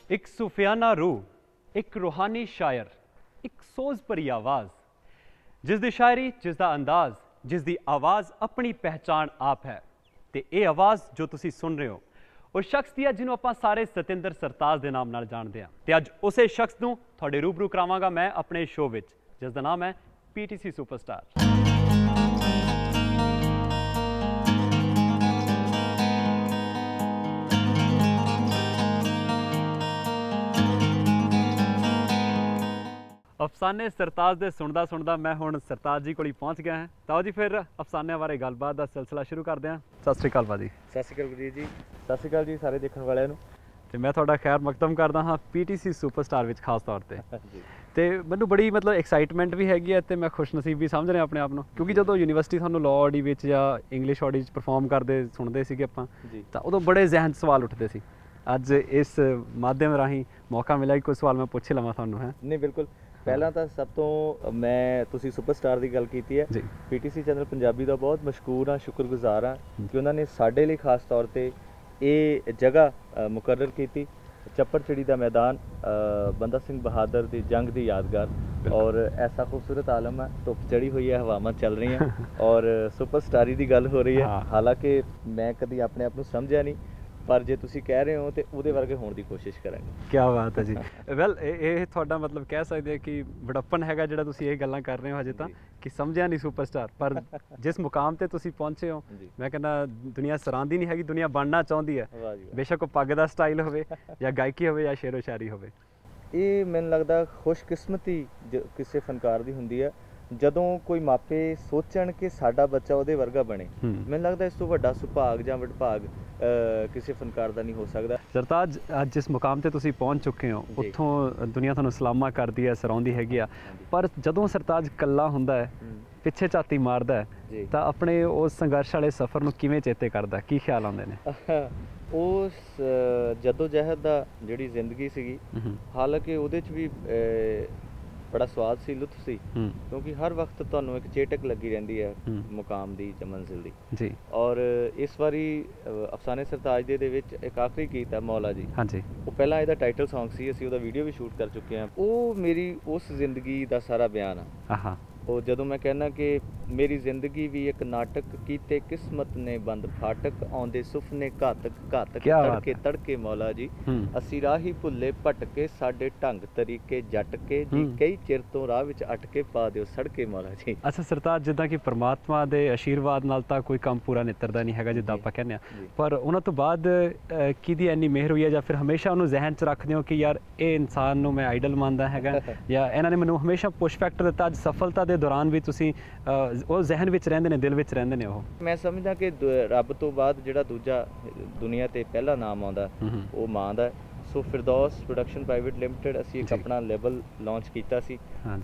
एक सूफियाना रूह, एक रूहानी शायर, एक सोज भरी आवाज़, जिसकी शायरी, जिसका अंदाज, जिसकी आवाज़ अपनी पहचान आप है। तो ये आवाज़ जो तुसी सुन रहे हो उस शख्स की है जिन्होंने आप सारे सतिंदर सरताज के नाम नाल जानते हैं। तो अज उस शख्स को थोड़े रूबरू करावांगा मैं अपने शो में, जिसका नाम है PTC सुपरस्टार। अफसाने सरताज दे सुनदा सुनदा मैं हुण सरताज जी कोल पहुँच गया है। तो जी फिर अफसाने बारे गलबात का सिलसिला शुरू करते हैं। सत श्री अकाल भाजी। सत श्री अकाल गुरजीत जी। सत श्री अकाल जी सारे देखने वालिਆਂ ਨੂੰ। तो मैं थोड़ा खैर मकदम करदा हाँ PTC सुपरस्टार विच खास तौर पर। तो मैनू बड़ी मतलब एक्साइटमेंट भी हैगी है, तो मैं खुशनसीब भी समझ रहा अपने आप को, क्योंकि जो यूनिवर्सिटी सानू लॉ ऑडी विच या इंग्लिश ऑडी परफॉर्म करते सुनते सी आपां, तो उदों बड़े जहन सवाल उठते सी। अज इस माध्यम राही मौका मिला कि कोई सवाल मैं पूछ लवां तुहानू। है नहीं बिल्कुल। ਪਹਿਲਾਂ ਤਾਂ ਸਭ ਤੋਂ ਮੈਂ ਤੁਸੀਂ ਸੁਪਰਸਟਾਰ ਦੀ ਗੱਲ ਕੀਤੀ ਹੈ, PTC ਚੈਨਲ ਪੰਜਾਬੀ ਦਾ ਬਹੁਤ ਮਸ਼ਕੂਰ ਹਾਂ, ਸ਼ੁਕਰਗੁਜ਼ਾਰ ਹਾਂ ਕਿ ਉਹਨਾਂ ਨੇ ਸਾਡੇ ਲਈ ਖਾਸ ਤੌਰ ਤੇ ਇਹ ਜਗ੍ਹਾ ਮੁਕਰਰ ਕੀਤੀ। ਚੱਪੜ ਚਿੜੀ ਦਾ ਮੈਦਾਨ, ਬੰਦਾ ਸਿੰਘ ਬਹਾਦਰ ਦੀ ਜੰਗ ਦੀ ਯਾਦਗਾਰ ਔਰ ਐਸਾ ਖੂਬਸੂਰਤ ਆਲਮ ਹੈ। ਧੁੱਪ ਚੜੀ ਹੋਈ ਹੈ, ਹਵਾਵਾਂ ਚੱਲ ਰਹੀਆਂ ਔਰ ਸੁਪਰਸਟਾਰੀ ਦੀ ਗੱਲ ਹੋ ਰਹੀ ਹੈ। ਹਾਲਾਂਕਿ ਮੈਂ ਕਦੀ ਆਪਣੇ ਆਪ ਨੂੰ ਸਮਝਿਆ ਨਹੀਂ, पर जे तुसी कह रहे हो तो उहदे वर्गे होने की कोशिश करांगे। क्या बात है जी। वैल ये थोड़ा मतलब कह सकते हैं कि बड़प्पन हैगा जिहड़ा तुसी ये गल्लां कर रहे हो हजे तां कि समझिया नहीं सुपरस्टार, पर जिस मुकाम ते तुसी पहुंचे हो मैं कहना दुनिया सरांदी नहीं हैगी, दुनिया बनना चाहती है। बेशक वो पग दा स्टाइल होवे या गायकी होवे या शेरो शायरी होवे। ये मैनूं लगदा खुशकिस्मती किसी फनकार दी हुंदी है ਜਦੋਂ ਕੋਈ ਮਾਪੇ ਸੋਚਣ ਕਿ ਸਾਡਾ ਬੱਚਾ ਉਹਦੇ ਵਰਗਾ ਬਣੇ। ਮੈਨੂੰ ਲੱਗਦਾ ਇਸ ਤੋਂ ਵੱਡਾ ਸੁਭਾਗ ਜਾਂ ਵਡਭਾਗ ਕਿਸੇ ਫਨਕਾਰ ਦਾ ਨਹੀਂ ਹੋ ਸਕਦਾ। ਸਰਤਾਜ, ਅੱਜ ਜਿਸ ਮੁਕਾਮ ਤੇ ਤੁਸੀਂ ਪਹੁੰਚ ਚੁੱਕੇ ਹੋ ਉੱਥੋਂ ਦੁਨੀਆ ਤੁਹਾਨੂੰ ਸਲਾਮਾਂ ਕਰਦੀ ਹੈ, ਸਰਾਉਂਦੀ ਹੈਗੀ ਆ, ਪਰ ਜਦੋਂ ਸਰਤਾਜ ਇਕੱਲਾ ਹੁੰਦਾ ਹੈ, ਪਿੱਛੇ ਝਾਤੀ ਮਾਰਦਾ ਹੈ, ਤਾਂ ਆਪਣੇ ਉਸ ਸੰਘਰਸ਼ ਵਾਲੇ ਸਫ਼ਰ ਨੂੰ ਕਿਵੇਂ ਚੇਤੇ ਕਰਦਾ, ਕੀ ਖਿਆਲ ਆਉਂਦੇ ਨੇ? ਉਸ ਜੱਦੋ ਜਹਿਦ ਦਾ ਜਿਹੜੀ ਜ਼ਿੰਦਗੀ ਸੀਗੀ, ਹਾਲਾਂਕਿ ਉਹਦੇ 'ਚ ਵੀ बड़ा स्वाद सी, लुत्फ सी, क्योंकि हर वक्त तुहानूं एक चेटक लगी रहिंदी है मुकाम दी या मंजिल दी जी। और इस बारी अफसाने सरताज दे विच एक आखिरी गीत है मौला जी। हाँ जी, वो पहला इहदा टाइटल सॉन्ग सी, असीं उहदा वीडियो भी शूट कर चुके हैं। वो मेरी उस जिंदगी दा सारा बयान है। ਉਹ ਜਦੋਂ ਮੈਂ ਕਹਿੰਦਾ ਕਿ ਮੇਰੀ ਜ਼ਿੰਦਗੀ ਵੀ ਇੱਕ ਨਾਟਕ, ਕੀਤੇ ਕਿਸਮਤ ਨੇ ਬੰਦ ਫਾਟਕ, ਆਉਂਦੇ ਸੁਪਨੇ ਘਾਤਕ ਘਾਤਕ, ਤੜਕੇ ਤੜਕੇ ਮੌਲਾ ਜੀ, ਅਸੀਂ ਰਾਹੀ ਭੁੱਲੇ ਭਟਕੇ, ਸਾਡੇ ਢੰਗ ਤਰੀਕੇ ਜਟਕੇ ਜੀ, ਕਈ ਚਿਰ ਤੋਂ ਰਾਹ ਵਿੱਚ ਅਟਕੇ, ਪਾ ਦਿਓ ਸੜਕੇ ਮੌਲਾ ਜੀ। ਅੱਛਾ ਸਰਤਾਜ, ਜਿੱਦਾਂ ਕਿ ਪਰਮਾਤਮਾ ਦੇ ਆਸ਼ੀਰਵਾਦ ਨਾਲ ਤਾਂ ਕੋਈ ਕੰਮ ਪੂਰਾ ਨਿੱਤਰਦਾ ਨਹੀਂ ਹੈਗਾ ਜਿੱਦਾਂ ਆਪਾਂ ਕਹਿੰਦੇ ਆ, ਪਰ ਉਹਨਾਂ ਤੋਂ ਬਾਅਦ ਕਿਹਦੀ ਇੰਨੀ ਮਿਹਰ ਹੋਈ ਹੈ ਜਾਂ ਫਿਰ ਹਮੇਸ਼ਾ ਉਹਨੂੰ ਜ਼ਿਹਨ 'ਚ ਰੱਖਦੇ ਹੋ ਕਿ ਯਾਰ ਇਹ ਇਨਸਾਨ ਨੂੰ ਮੈਂ ਆਈਡਲ ਮੰਨਦਾ ਹੈਗਾ ਜਾਂ ਇਹਨਾਂ ਨੇ ਮੈਨੂੰ ਹਮੇਸ਼ਾ ਪੁਸ਼ ਫੈਕਟਰ ਦਿੱਤਾ, ਅੱਜ ਸਫਲਤਾ ਦੇ ਦੌਰਾਨ ਵੀ ਤੁਸੀਂ ਉਹ ਜ਼ਿਹਨ ਵਿੱਚ ਰਹਿੰਦੇ ਨੇ, ਦਿਲ ਵਿੱਚ ਰਹਿੰਦੇ ਨੇ? ਉਹ ਮੈਂ ਸਮਝਦਾ ਕਿ ਰੱਬ ਤੋਂ ਬਾਅਦ ਜਿਹੜਾ ਦੂਜਾ ਦੁਨੀਆ ਤੇ ਪਹਿਲਾ ਨਾਮ ਆਉਂਦਾ ਉਹ ਮਾਂ ਦਾ। So Firdaus production private limited ਅਸੀਂ ਇੱਕ ਆਪਣਾ ਲੈਬਲ ਲਾਂਚ ਕੀਤਾ ਸੀ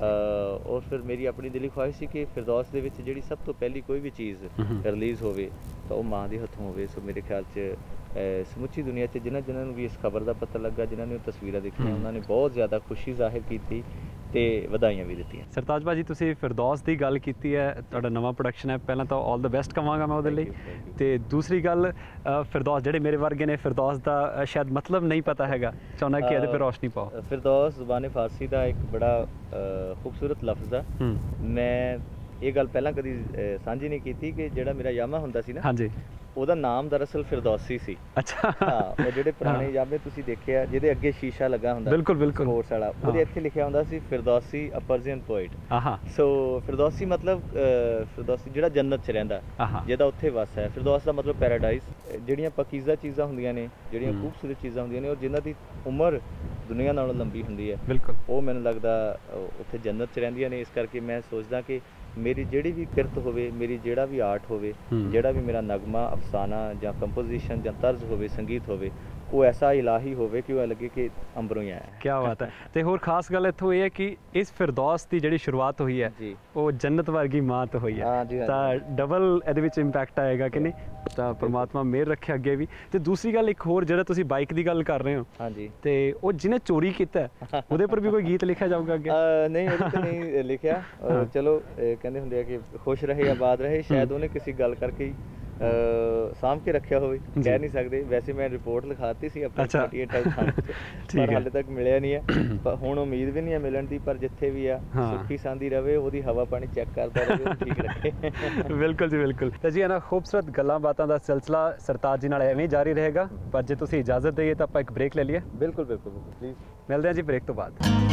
ਔਰ ਫਿਰ ਮੇਰੀ ਆਪਣੀ ਦਿਲੀ ਖੁਆਇਸ਼ ਸੀ ਕਿ ਫਿਰਦੌਸ ਦੇ ਵਿੱਚ ਜਿਹੜੀ ਸਭ ਤੋਂ ਪਹਿਲੀ ਕੋਈ ਵੀ ਚੀਜ਼ ਰਿਲੀਜ਼ ਹੋਵੇ ਤਾਂ ਉਹ ਮਾਂ ਦੇ ਹੱਥੋਂ ਹੋਵੇ। ਸੋ ਮੇਰੇ ਖਿਆਲ 'ਚ ਸਮੁੱਚੀ ਦੁਨੀਆ 'ਚ ਜਿਨ੍ਹਾਂ ਨੂੰ ਵੀ ਇਸ ਖਬਰ ਦਾ ਪਤਾ ਲੱਗਾ, ਜਿਨ੍ਹਾਂ ਨੇ ਉਹ ਤਸਵੀਰਾਂ ਦੇਖੀਆਂ, ਉਹਨਾਂ ਨੇ ਬਹੁਤ ਜ਼ਿਆਦਾ ਖੁਸ਼ੀ ਜ਼ਾਹਿਰ ਕੀਤੀ ਤੇ ਵਧਾਈਆਂ ਵੀ ਦਿੱਤੀਆਂ। ਸਰਤਾਜ ਭਾਜੀ, ਤੁਸੀਂ ਫਿਰਦੌਸ ਦੀ ਗੱਲ ਕੀਤੀ ਹੈ, ਤੁਹਾਡਾ ਨਵਾਂ ਪ੍ਰੋਡਕਸ਼ਨ ਹੈ, ਪਹਿਲਾਂ ਤਾਂ ਆਲ ਦ ਬੈਸਟ ਕਹਾਂਗਾ ਮੈਂ ਉਹਦੇ ਲਈ। ਤੇ ਦੂਸਰੀ ਗੱਲ, ਫਿਰਦੌਸ ਜਿਹੜੇ ਮੇਰੇ ਵਰਗੇ ਨੇ ਫਿਰਦੌਸ ਦਾ ਸ਼ਾਇਦ ਮਤਲਬ ਨਹੀਂ ਪਤਾ ਹੈਗਾ, ਚਾਹੁੰਦਾ ਕਿ ਇਹਦੇ 'ਤੇ ਰੋਸ਼ਨੀ ਪਾਓ। ਫਿਰਦੌਸ ਜ਼ੁਬਾਨ ਫਾਰਸੀ ਦਾ ਇੱਕ ਬੜਾ ਖੂਬਸੂਰਤ ਲਫ਼ਜ਼ ਆ। ਮੈਂ ਇਹ ਗੱਲ ਪਹਿਲਾਂ ਕਦੀ ਸਾਂਝੀ ਨਹੀਂ ਕੀਤੀ ਕਿ ਜਿਹੜਾ ਮੇਰਾ ਯਾਮਾ ਹੁੰਦਾ ਸੀ ਨਾ, ਹਾਂਜੀ, ਉਹਦਾ ਨਾਮ ਦਰਅਸਲ ਫਿਰਦੌਸੀ ਸੀ। ਅੱਛਾ, ਹਾਂ, ਉਹ ਜਿਹੜੇ ਪੁਰਾਣੇ ਯਾਮੇ ਤੁਸੀਂ ਦੇਖਿਆ ਜਿਹਦੇ ਅੱਗੇ ਸ਼ੀਸ਼ਾ ਲੱਗਾ ਹੁੰਦਾ, ਬਿਲਕੁਲ ਬਿਲਕੁਲ ਸਪੋਰਟਸ ਵਾਲਾ, ਉਹਦੇ ਇੱਥੇ ਲਿਖਿਆ ਹੁੰਦਾ ਸੀ ਫਿਰਦੌਸੀ ਅ ਪਰਸੀਅਨ ਪੋਇਟ। ਸੋ ਫਿਰਦੌਸੀ ਮਤਲਬ ਫਿਰਦੌਸੀ ਜਿਹੜਾ ਜੰਨਤ 'ਚ ਰਹਿੰਦਾ, ਜਿਹਦਾ ਉੱਥੇ ਵਸ ਹੈ। ਫਿਰਦੌਸ ਦਾ ਮਤਲਬ ਪੈਰਾਡਾਈਜ਼, ਜਿਹੜੀਆਂ ਪਕੀਜ਼ਾ ਚੀਜ਼ਾਂ ਹੁੰਦੀਆਂ ਨੇ, ਜਿਹੜੀਆਂ ਖੂਬਸੂਰਤ ਚੀਜ਼ਾਂ ਹੁੰਦੀਆਂ ਨੇ ਔਰ ਜਿਨ੍ਹਾਂ ਦੀ ਉਮਰ ਦੁਨੀਆ ਨਾਲੋਂ ਲੰਬੀ ਹੁੰਦੀ ਹੈ, ਬਿਲਕੁਲ ਉਹ ਮੈਨੂੰ ਲੱਗਦਾ ਉੱਥੇ ਜੰਨਤ 'ਚ ਰਹਿੰਦੀਆਂ ਨੇ। ਇਸ ਕਰਕੇ ਮੈਂ ਸੋਚਦਾ ਕਿ ਮੇਰੀ ਜਿਹੜੀ ਵੀ ਕਿਰਤ ਹੋਵੇ, ਮੇਰੀ ਜਿਹੜਾ ਵੀ ਆਰਟ ਹੋਵੇ, ਜਿਹੜਾ ਵੀ ਮੇਰਾ ਨਗਮਾ, ਅਫਸਾਨਾ ਜਾਂ ਕੰਪੋਜੀਸ਼ਨ ਜਾਂ ਤਰਜ਼ ਹੋਵੇ, ਸੰਗੀਤ ਹੋਵੇ, ਉਹ ਐਸਾ ਇਲਾਹੀ ਹੋਵੇ ਕਿ ਉਹ ਲੱਗੇ ਕਿ ਅੰਬਰੋਂ ਹੀ ਆਇਆ। ਕੀ ਬਾਤ ਹੈ। ਤੇ ਹੋਰ ਖਾਸ ਗੱਲ ਇੱਥੋਂ ਇਹ ਹੈ ਕਿ ਇਸ ਫਿਰਦੌਸ ਦੀ ਜਿਹੜੀ ਸ਼ੁਰੂਆਤ ਹੋਈ ਹੈ ਉਹ ਜੰਨਤ ਵਰਗੀ ਮਾਂ ਤੋਂ ਹੋਈ ਹੈ, ਤਾਂ ਡਬਲ ਇਹਦੇ ਵਿੱਚ ਇੰਪੈਕਟ ਆਏਗਾ ਕਿ ਨਹੀਂ, ਤਾਂ ਪਰਮਾਤਮਾ ਮਿਹਰ ਰੱਖੇ ਅੱਗੇ ਵੀ। ਤੇ ਦੂਸਰੀ ਗੱਲ, ਇੱਕ ਹੋਰ ਜਿਹੜਾ ਤੁਸੀਂ ਬਾਈਕ ਦੀ ਗੱਲ ਕਰ ਰਹੇ ਹੋ, ਹਾਂਜੀ, ਤੇ ਉਹ ਜਿਹਨੇ ਚੋਰੀ ਕੀਤਾ ਉਹਦੇ ਪਰ ਵੀ ਕੋਈ ਗੀਤ ਲਿਖਿਆ ਜਾਊਗਾ ਅੱਗੇ? ਨਹੀਂ, ਉਹਦੇ ਤੇ ਨਹੀਂ ਲਿਖਿਆ। ਚਲੋ ਕਹਿੰਦੇ ਹੁੰਦੇ ਆ ਕਿ ਖੁਸ਼ ਰਹੇ ਆਬਾਦ ਰਹੇ, ਸ਼ਾਇਦ ਉਹਨੇ ਕਿਸੇ ਗੱਲ ਕਰਕੇ ਸਾਂਭ ਕੇ ਰੱਖਿਆ ਹੋਵੇ, ਕਹਿ ਨਹੀਂ ਸਕਦੇ। ਵੈਸੇ ਮੈਂ ਰਿਪੋਰਟ ਲਿਖਾਤੀ ਸੀ ਆਪਣੀ 48 ਪਰ ਹਾਲੇ ਤੱਕ ਮਿਲਿਆ ਨਹੀਂ ਹੈ। ਪਰ ਹੁਣ ਉਮੀਦ ਵੀ ਨਹੀਂ ਹੈ ਮਿਲਣ ਦੀ, ਪਰ ਜਿੱਥੇ ਵੀ ਆ ਸੁੱਖੀ ਸਾਂਦੀ ਰਵੇ, ਉਹਦੀ ਹਵਾ ਪਾਣੀ ਚੈੱਕ ਕਰਦਾ ਰਹੇ, ਠੀਕ ਰੱਖੇ। ਬਿਲਕੁਲ ਜੀ ਬਿਲਕੁਲ। ਤਾਂ ਜੀ ਇਹਨਾਂ ਖੂਬਸੂਰਤ ਗੱਲਾਂ ਬਾਤਾਂ ਦਾ ਸਿਲਸਿਲਾ ਸਰਤਾਜ ਜੀ ਨਾਲ ਐਵੇਂ ਜਾਰੀ ਰਹੇਗਾ, ਪਰ ਜੇ ਤੁਸੀਂ ਇਜਾਜ਼ਤ ਦੇਈਏ ਤਾਂ ਆਪਾਂ ਇੱਕ ਬ੍ਰੇਕ ਲੈ ਲਈਏ। ਬਿਲਕੁਲ ਬਿਲਕੁਲ, ਪਲੀਜ਼। ਮਿਲਦੇ ਹਾਂ ਜੀ ਬ੍ਰੇਕ ਤੋਂ ਬਾਅਦ।